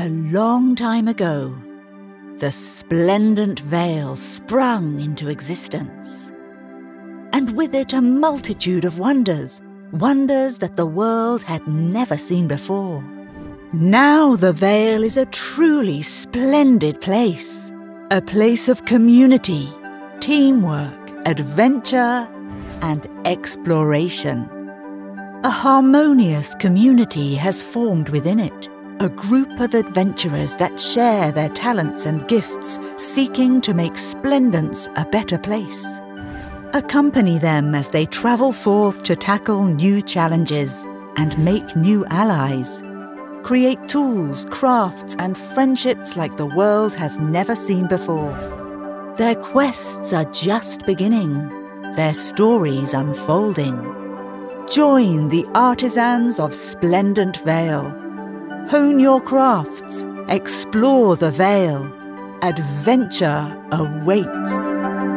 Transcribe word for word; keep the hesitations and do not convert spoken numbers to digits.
A long time ago, the splendent Vale sprung into existence, and with it a multitude of wonders, wonders that the world had never seen before. Now the Vale is a truly splendid place, a place of community, teamwork, adventure, and exploration. A harmonious community has formed within it, a group of adventurers that share their talents and gifts, seeking to make Splendance a better place. Accompany them as they travel forth to tackle new challenges and make new allies. Create tools, crafts, and friendships like the world has never seen before. Their quests are just beginning, their stories unfolding. Join the artisans of Splendent Vale. Hone your crafts, explore the Vale. Adventure awaits.